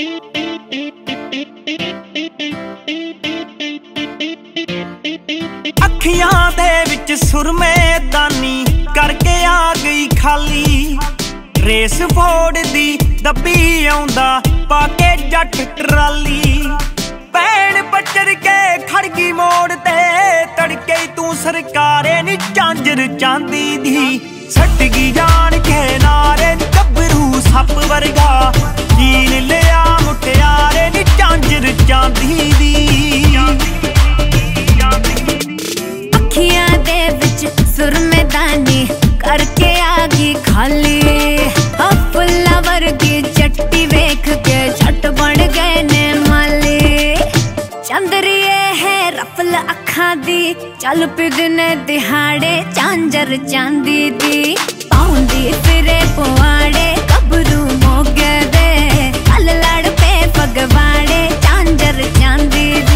अखियां दे विच सुरमे दानी करके आ गई खाली, रेस फोड़ दी दब्बी आउंदा पाके जट ट्राली। भैन पचर के खड़गी मोड़ ते तड़के तू सरकारे नी झांजर चांदी दी, सटगी जान के नारे नी गबरू सप वर्गा, कीन लिया मुटियारे नी झांजर चांदी दी। अखियां दे विच सुरमेदानी करके आ गई खाली, फुल्ला वर्गी चट्टी वेख के झट बन गए ने माली। चंदरिए है रफल अखा दी चल पिदने दिहाड़े, झांजर चांदी दी पाउंदी फिरे पुआड़े, गबरू मोगे दे कल लड़ पे पगवाड़े, झांजर चांदी दी।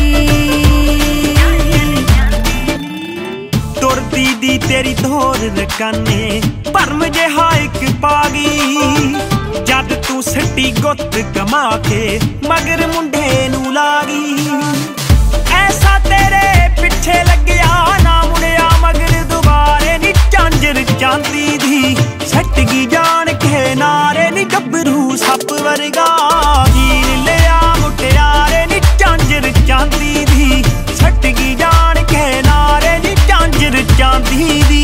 तुरदी दी तेरी धोर रकाने भरम जिहा इक पागी, जद तू सट्टी गुत्त कमा के मगर मुंडे नू लागी। ऐसा तेरे पिछे लग्या ना मुड़िया मगर दुबारे नी, झांजर चांदी दी सटगी जान के नारे नी गबरू सप वर्गा, कीन लिया मुटियारे नी झांजर चांदी दी, सटगी जान के नारे नी झांजर चांदी दी।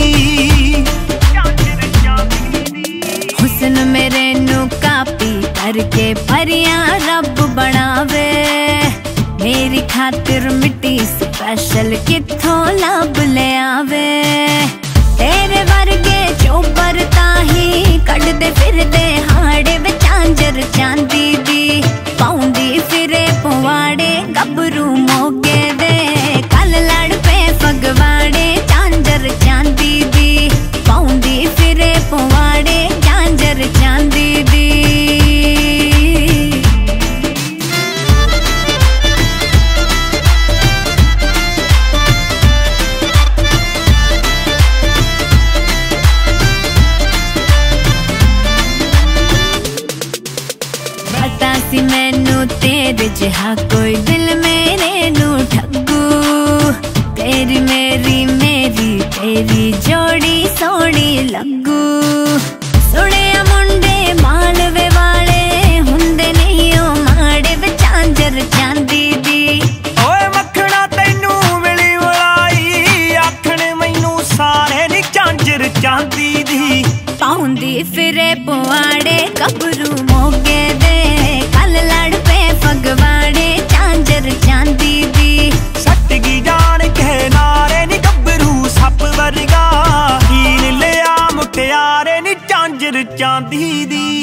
हुस्न मेरे नू कापी करके परियां रब बनावे, मेरी खातिर मिट्टी स्पेशल किथों लब ले आवे। तेरे वर्गे चोबर ताही कढ़दे फिरदे हाड़े वे, झांजर चांदी दी पाउंदी फिरे पुआड़े, गबरू मोगे दे कल लड़ पे फगवाड़े, झांजर चांदी दी पाउंदी फिरे पुआड़े, झांजर चांदी दी। पता सी मैनू तेरे जिहा कोई दिल मेरे नू ठगू, तेरी मेरी मेरी तेरी जोड़ी सोनी लगू। सुने मुंडे मालवे वाले हुंदे नहीं ओ माड़े वे, झांजर चांदी दी। ओए मखना तैनू मिली मलाई आखण मैनू सारे नी, झांजर चांदी दी पाउंदी फिरे पुआड़े, गबरू मोगे दे कल लड़ पे फगवाड़े, झांजर चांदी दी सटगी जान के नारे नी गबरू सप वर्गा, कीन लिया मुटियारे नी झांजर चांदी दी।